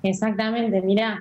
Exactamente, mira,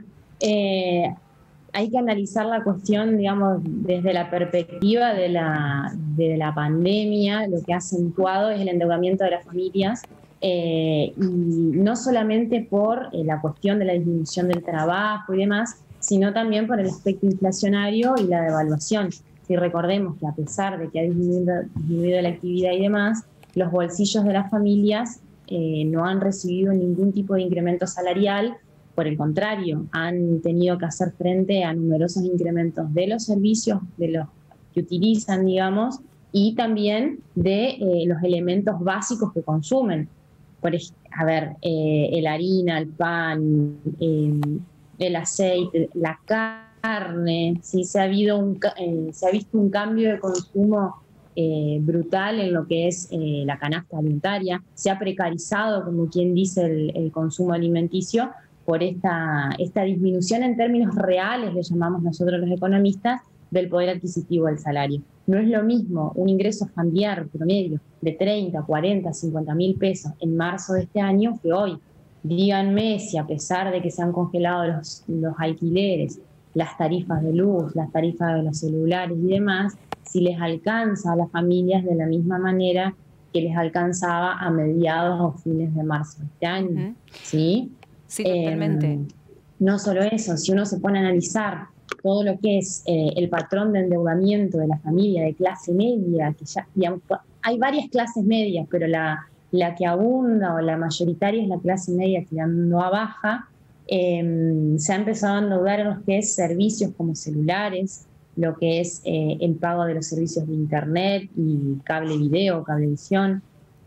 hay que analizar la cuestión, digamos, desde la perspectiva de la pandemia. Lo que ha acentuado es el endeudamiento de las familias, y no solamente por la cuestión de la disminución del trabajo y demás, sino también por el aspecto inflacionario y la devaluación. Si recordemos que a pesar de que ha disminuido la actividad y demás, los bolsillos de las familias no han recibido ningún tipo de incremento salarial. Por el contrario, han tenido que hacer frente a numerosos incrementos de los servicios, de los que utilizan, digamos, y también de los elementos básicos que consumen. A ver, el harina, el pan, el aceite, la carne. ¿Sí? Se ha visto un cambio de consumo brutal en lo que es la canasta alimentaria. Se ha precarizado, como quien dice, el consumo alimenticio por esta disminución en términos reales, le llamamos nosotros los economistas, del poder adquisitivo del salario. No es lo mismo un ingreso familiar promedio de 30, 40, 50 mil pesos en marzo de este año que hoy. Díganme si a pesar de que se han congelado los alquileres, las tarifas de luz, las tarifas de los celulares y demás, si les alcanza a las familias de la misma manera que les alcanzaba a mediados o fines de marzo de este año. ¿Sí? Sí, totalmente. No solo eso, si uno se pone a analizar todo lo que es el patrón de endeudamiento de la familia de clase media, que ya, digamos, hay varias clases medias, pero la que abunda o la mayoritaria es la clase media tirando a baja. Se ha empezado a endeudar en lo que es servicios como celulares, lo que es el pago de los servicios de internet y cable video, cablevisión.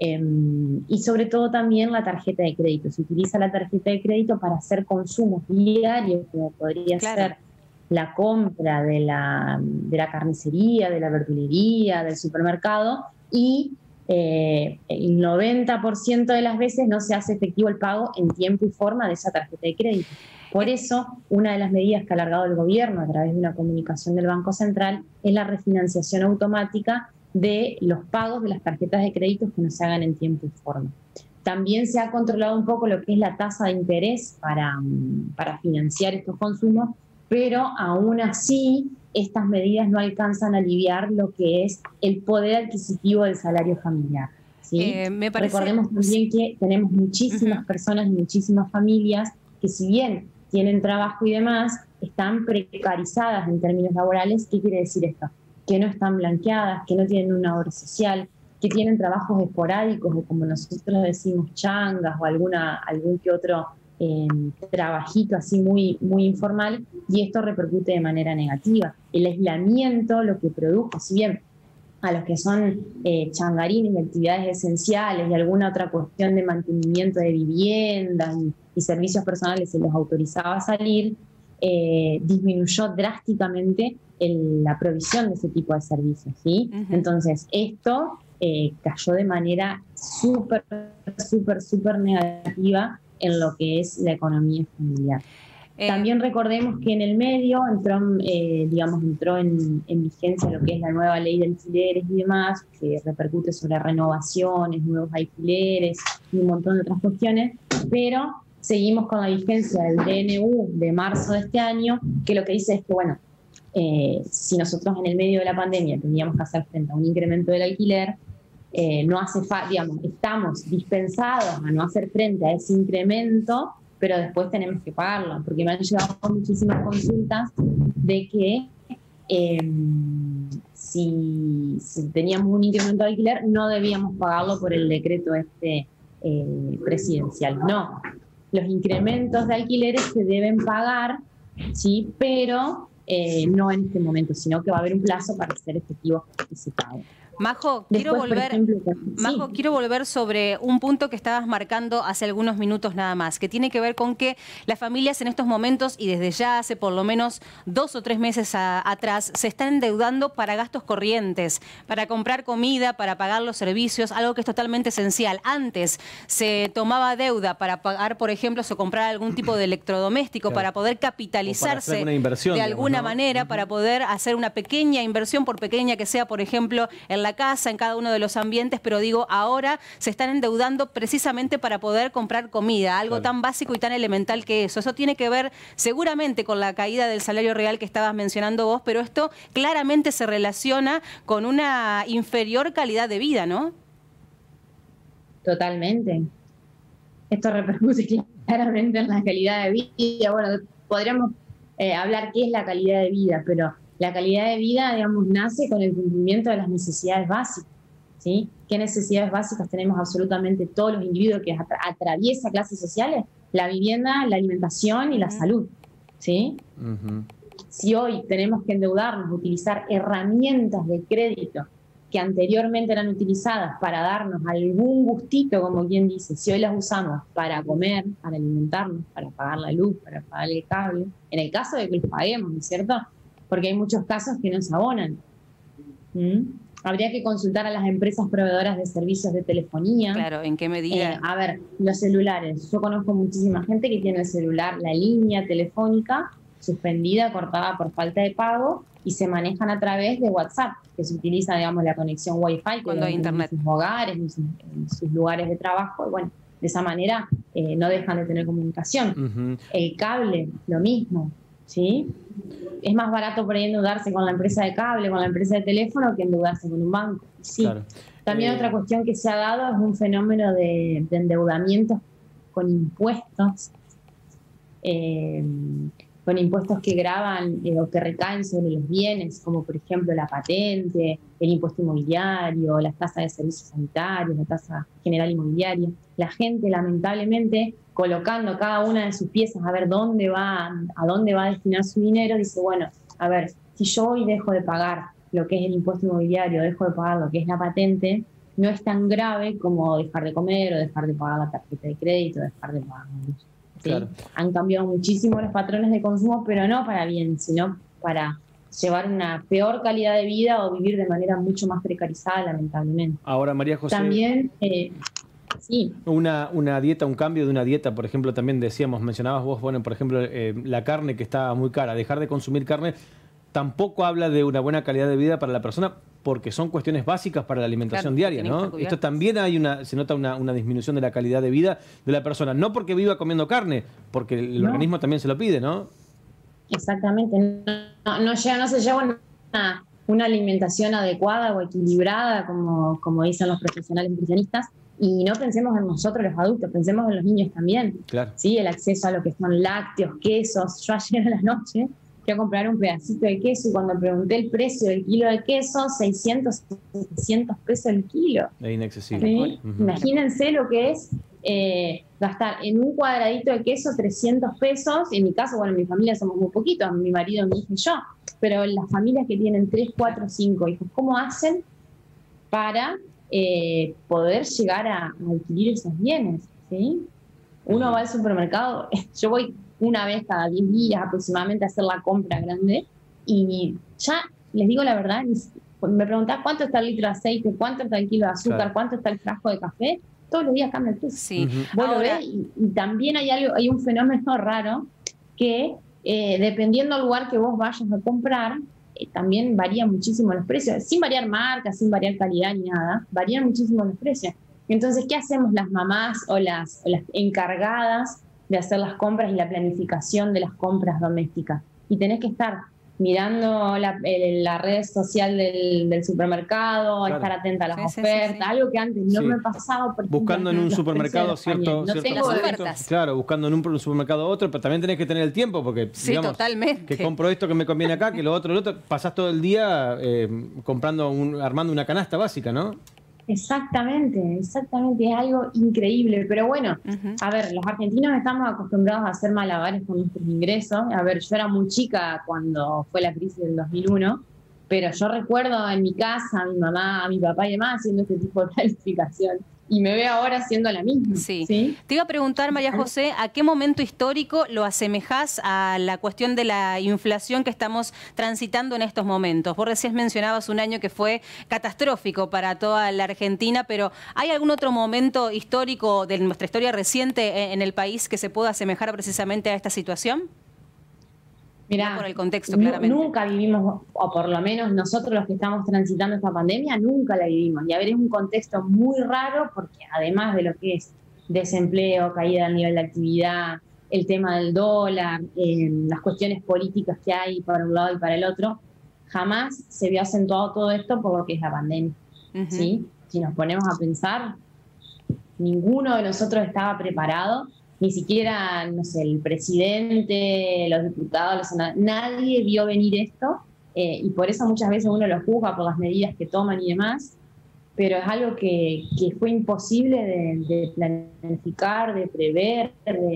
Y sobre todo también la tarjeta de crédito. Se utiliza la tarjeta de crédito para hacer consumos diarios, como podría ser la compra de la carnicería, de la verdulería, del supermercado, y el 90% de las veces no se hace efectivo el pago en tiempo y forma de esa tarjeta de crédito. Por eso, una de las medidas que ha alargado el gobierno a través de una comunicación del Banco Central es la refinanciación automática de los pagos de las tarjetas de crédito que no se hagan en tiempo y forma. También se ha controlado un poco lo que es la tasa de interés para financiar estos consumos, pero aún así estas medidas no alcanzan a aliviar lo que es el poder adquisitivo del salario familiar. ¿Sí? Recordemos también que tenemos muchísimas personas y muchísimas familias que, si bien tienen trabajo y demás, están precarizadas en términos laborales. ¿Qué quiere decir esto? Que no están blanqueadas, que no tienen una obra social, que tienen trabajos esporádicos o, como nosotros decimos, changas o algún que otro trabajito así muy, muy informal, y esto repercute de manera negativa. El aislamiento lo que produjo, si bien a los que son changarines y actividades esenciales y alguna otra cuestión de mantenimiento de viviendas y servicios personales se los autorizaba a salir, disminuyó drásticamente la provisión de ese tipo de servicios, ¿sí? Entonces, esto cayó de manera súper negativa en lo que es la economía familiar. También recordemos que en el medio entró en vigencia lo que es la nueva ley de alquileres y demás, que repercute sobre renovaciones, nuevos alquileres y un montón de otras cuestiones, pero seguimos con la vigencia del DNU de marzo de este año, que lo que dice es que, bueno, si nosotros en el medio de la pandemia teníamos que hacer frente a un incremento del alquiler, no hace falta, digamos, estamos dispensados a no hacer frente a ese incremento, pero después tenemos que pagarlo, porque me han llegado muchísimas consultas de que si teníamos un incremento de alquiler no debíamos pagarlo por el decreto presidencial. No, los incrementos de alquileres se deben pagar, ¿sí? Pero no en este momento, sino que va a haber un plazo para hacer efectivo ese pago. Majo, quiero volver sobre un punto que estabas marcando hace algunos minutos nada más, que tiene que ver con que las familias en estos momentos y desde ya hace por lo menos 2 o 3 meses atrás se están endeudando para gastos corrientes, para comprar comida, para pagar los servicios, algo que es totalmente esencial. Antes se tomaba deuda para pagar, por ejemplo, o comprar algún tipo de electrodoméstico, para poder capitalizarse de alguna manera, para poder hacer una pequeña inversión, por pequeña que sea, por ejemplo, en la la casa, en cada uno de los ambientes, pero digo, ahora se están endeudando precisamente para poder comprar comida, algo tan básico y tan elemental que eso. Eso tiene que ver seguramente con la caída del salario real que estabas mencionando vos, pero esto claramente se relaciona con una inferior calidad de vida, ¿no? Totalmente. Esto repercute claramente en la calidad de vida. Bueno, podríamos hablar qué es la calidad de vida, pero la calidad de vida, digamos, nace con el cumplimiento de las necesidades básicas, ¿sí? ¿Qué necesidades básicas tenemos absolutamente todos los individuos que atraviesan clases sociales? La vivienda, la alimentación y la salud, ¿sí? Si hoy tenemos que endeudarnos, utilizar herramientas de crédito que anteriormente eran utilizadas para darnos algún gustito, como quien dice, si hoy las usamos para comer, para alimentarnos, para pagar la luz, para pagar el cable, en el caso de que los paguemos, ¿no es cierto? Porque hay muchos casos que no se abonan. Habría que consultar a las empresas proveedoras de servicios de telefonía. Claro, ¿en qué medida? A ver, los celulares. Yo conozco muchísima gente que tiene el celular, la línea telefónica, suspendida, cortada por falta de pago, y se manejan a través de WhatsApp, que se utiliza, digamos, la conexión Wi-Fi cuando hay internet en sus hogares, en sus lugares de trabajo, y bueno, de esa manera no dejan de tener comunicación. El cable, lo mismo, ¿sí? Es más barato por ahí endeudarse con la empresa de cable, con la empresa de teléfono, que endeudarse con un banco. Sí. Claro. También otra cuestión que se ha dado es un fenómeno de endeudamiento con impuestos, que gravan o que recaen sobre los bienes, como por ejemplo la patente, el impuesto inmobiliario, las tasas de servicios sanitarios, la tasa general inmobiliaria. La gente, lamentablemente, colocando cada una de sus piezas a ver a dónde va a destinar su dinero, dice, bueno, a ver, si yo hoy dejo de pagar lo que es el impuesto inmobiliario, dejo de pagar lo que es la patente, no es tan grave como dejar de comer o dejar de pagar la tarjeta de crédito, dejar de pagar la luz. ¿Sí? Claro. Han cambiado muchísimo los patrones de consumo, pero no para bien, sino para llevar una peor calidad de vida o vivir de manera mucho más precarizada, lamentablemente. Ahora, María José... También, sí. Una dieta, un cambio de una dieta, por ejemplo, también mencionabas vos, bueno, por ejemplo, la carne que está muy cara, dejar de consumir carne tampoco habla de una buena calidad de vida para la persona, porque son cuestiones básicas para la alimentación diaria, ¿no? Esto también se nota una disminución de la calidad de vida de la persona, no porque viva comiendo carne, porque el organismo también se lo pide, ¿no? Exactamente, no se lleva una alimentación adecuada o equilibrada, como dicen los profesionales nutricionistas, y no pensemos en nosotros los adultos, pensemos en los niños también. Claro. ¿Sí? El acceso a lo que son lácteos, quesos. Yo ayer a la noche fui a comprar un pedacito de queso y cuando pregunté el precio del kilo de queso, 600, 700 pesos el kilo. Es inaccesible. ¿Sí? Imagínense lo que es gastar en un cuadradito de queso 300 pesos. En mi caso, bueno, en mi familia somos muy poquitos, mi marido, mi hija y yo, pero las familias que tienen 3, 4, 5 hijos, ¿cómo hacen para poder llegar a adquirir esos bienes? ¿Sí? Uno va al supermercado, yo voy una vez cada 10 días aproximadamente a hacer la compra grande y ya les digo la verdad, me preguntás cuánto está el litro de aceite, cuánto está el kilo de azúcar, claro, cuánto está el frasco de café, todos los días cambia el precio. Sí. Vos lo ves y también hay un fenómeno raro que dependiendo del lugar que vos vayas a comprar, también varían muchísimo los precios, sin variar marca, sin variar calidad ni nada, varían muchísimo los precios. Entonces, ¿qué hacemos las mamás o las encargadas de hacer las compras y la planificación de las compras domésticas? Y tenés que estar mirando la red social del supermercado, claro, estar atenta a las ofertas, algo que antes no me pasaba. Buscando en un supermercado cierto ofertas. Claro, buscando en un supermercado otro, pero también tenés que tener el tiempo, porque digamos, totalmente, que compro esto que me conviene acá, que lo otro, pasás todo el día armando una canasta básica, ¿no? Exactamente, es algo increíble, pero bueno, a ver, los argentinos estamos acostumbrados a hacer malabares con nuestros ingresos. A ver, yo era muy chica cuando fue la crisis del 2001, pero yo recuerdo en mi casa a mi mamá, a mi papá y demás haciendo este tipo de planificación. Y me veo ahora haciendo la misma. Sí. Te iba a preguntar, María José, ¿a qué momento histórico lo asemejás a la cuestión de la inflación que estamos transitando en estos momentos? Vos recién mencionabas un año que fue catastrófico para toda la Argentina, pero ¿hay algún otro momento histórico de nuestra historia reciente en el país que se pueda asemejar precisamente a esta situación? Mirá, no por el contexto, claramente. Nunca vivimos, o por lo menos nosotros los que estamos transitando esta pandemia, nunca la vivimos. Y a ver, es un contexto muy raro porque además de lo que es desempleo, caída del nivel de actividad, el tema del dólar, las cuestiones políticas que hay para un lado y para el otro, jamás se vio acentuado todo esto por lo que es la pandemia. ¿Sí? Si nos ponemos a pensar, ninguno de nosotros estaba preparado, ni siquiera, no sé, el presidente, los diputados, nadie vio venir esto, y por eso muchas veces uno lo juzga por las medidas que toman y demás, pero es algo que fue imposible de planificar, de prever,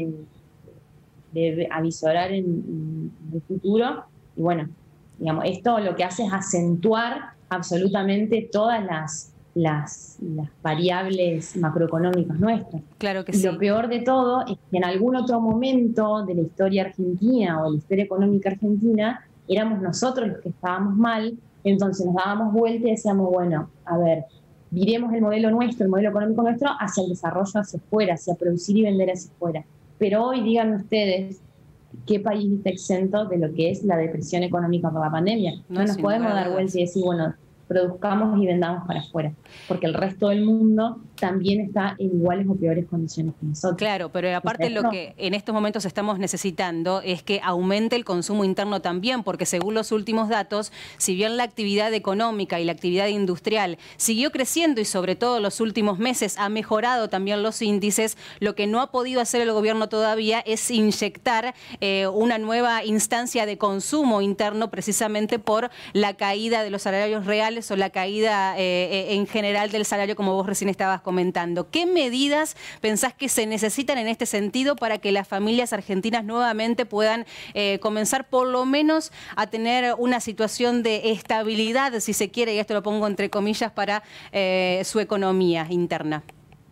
de avisorar en el futuro. Y bueno, digamos, esto lo que hace es acentuar absolutamente todas las variables macroeconómicas nuestras. Claro que y sí. Lo peor de todo es que en algún otro momento de la historia argentina o de la historia económica argentina éramos nosotros los que estábamos mal, entonces nos dábamos vuelta y decíamos, bueno, a ver, viremos el modelo nuestro, el modelo económico nuestro, hacia el desarrollo hacia afuera, hacia producir y vender hacia afuera. Pero hoy díganme ustedes, ¿qué país está exento de lo que es la depresión económica por la pandemia? No nos podemos dar vuelta y decir, bueno, produzcamos y vendamos para afuera, porque el resto del mundo también está en iguales o peores condiciones que nosotros. Claro, pero aparte lo que en estos momentos estamos necesitando es que aumente el consumo interno también, porque según los últimos datos, si bien la actividad económica y la actividad industrial siguió creciendo y sobre todo los últimos meses ha mejorado también los índices, lo que no ha podido hacer el gobierno todavía es inyectar una nueva instancia de consumo interno precisamente por la caída de los salarios reales o la caída en general del salario, como vos recién estabas comentando. ¿Qué medidas pensás que se necesitan en este sentido para que las familias argentinas nuevamente puedan comenzar por lo menos a tener una situación de estabilidad, si se quiere, y esto lo pongo entre comillas, para su economía interna?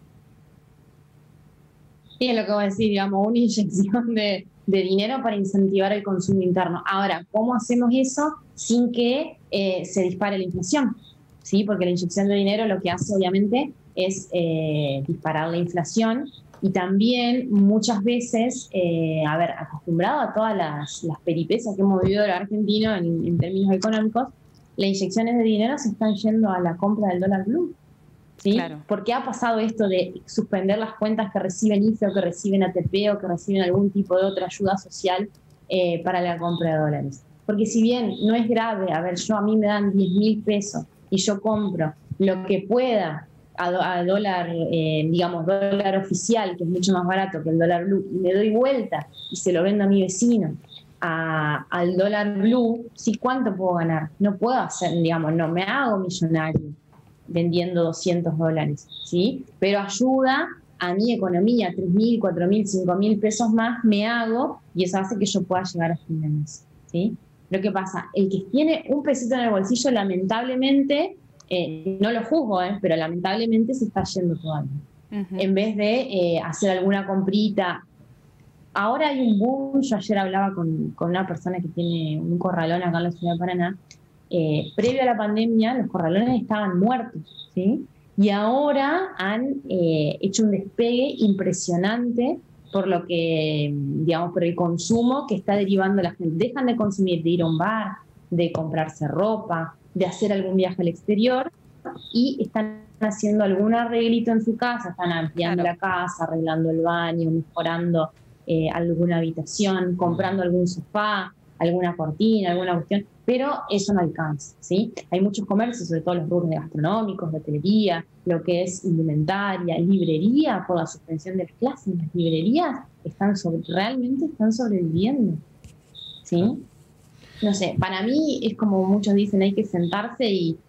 Sí, es lo que voy a decir, digamos, una inyección de dinero para incentivar el consumo interno. Ahora, ¿cómo hacemos eso sin que se dispare la inflación? ¿Sí? Porque la inyección de dinero lo que hace, obviamente, es disparar la inflación y también muchas veces, acostumbrado a todas las peripecias que hemos vivido el argentino en términos económicos, las inyecciones de dinero se están yendo a la compra del dólar blue. ¿Sí? Claro. ¿Por qué ha pasado esto de suspender las cuentas que reciben IFE o que reciben ATP o que reciben algún tipo de otra ayuda social para la compra de dólares? Porque si bien no es grave, a mí me dan 10.000 pesos y yo compro lo que pueda a dólar, dólar oficial, que es mucho más barato que el dólar blue, y me doy vuelta y se lo vendo a mi vecino al dólar blue, ¿sí? ¿Cuánto puedo ganar? No puedo hacer, no me hago millonario vendiendo $200, ¿sí? Pero ayuda a mi economía, 3.000, 4.000, 5.000 pesos más me hago y eso hace que yo pueda llegar a fin de mes, ¿sí? Lo que pasa, el que tiene un pesito en el bolsillo, lamentablemente, no lo juzgo, pero lamentablemente se está yendo todavía. En vez de hacer alguna comprita. Ahora hay un boom, yo ayer hablaba con una persona que tiene un corralón acá en la ciudad de Paraná. Previo a la pandemia los corralones estaban muertos, ¿sí? Y ahora han hecho un despegue impresionante por lo que, por el consumo que está derivando la gente. Dejan de consumir, de ir a un bar, de comprarse ropa, de hacer algún viaje al exterior y están haciendo algún arreglito en su casa, están ampliando la casa, arreglando el baño, mejorando alguna habitación, comprando algún sofá, alguna cortina, alguna cuestión, pero eso no alcanza, ¿sí? Hay muchos comercios, sobre todo los rubros gastronómicos, de hotelería, lo que es indumentaria, librería, por la suspensión de las clases, las librerías realmente están sobreviviendo, ¿sí? No sé, para mí es como muchos dicen, hay que sentarse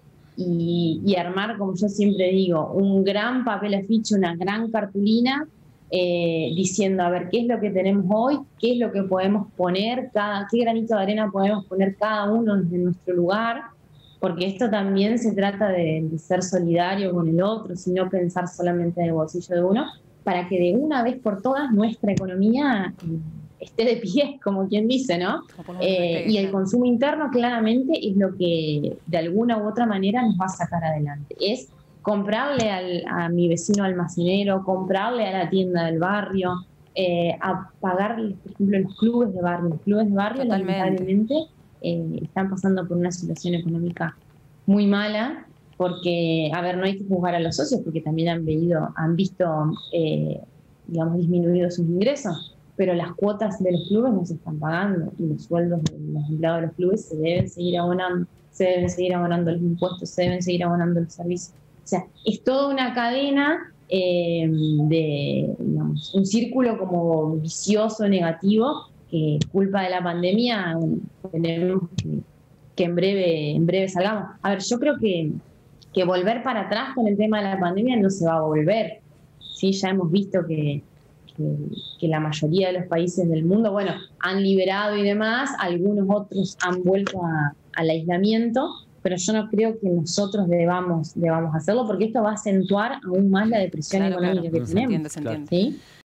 y armar, como yo siempre digo, un gran papel afiche, una gran cartulina, diciendo, a ver, qué es lo que tenemos hoy, qué es lo que podemos poner, qué granito de arena podemos poner cada uno en nuestro lugar, porque esto también se trata de ser solidario con el otro, sino pensar solamente en el bolsillo de uno, para que de una vez por todas nuestra economía esté de pie, como quien dice, ¿no? Y el consumo interno claramente es lo que de alguna u otra manera nos va a sacar adelante. Es comprarle a mi vecino almacenero, comprarle a la tienda del barrio, a pagar, por ejemplo, los clubes de barrio. Los clubes de barrio, lamentablemente, están pasando por una situación económica muy mala, porque, a ver, no hay que juzgar a los socios, porque también han visto, digamos, disminuidos sus ingresos, pero las cuotas de los clubes no se están pagando, y los sueldos de los empleados de los clubes se deben seguir abonando los impuestos, se deben seguir abonando los servicios. O sea, es toda una cadena de, digamos, un círculo como vicioso, negativo, que culpa de la pandemia tenemos que en breve salgamos. A ver, yo creo que volver para atrás con el tema de la pandemia no se va a volver. ¿Sí? Ya hemos visto que la mayoría de los países del mundo, bueno, han liberado y demás, algunos otros han vuelto al aislamiento, pero yo no creo que nosotros debamos hacerlo, porque esto va a acentuar aún más la depresión económica que tenemos. Se entiende. ¿Sí?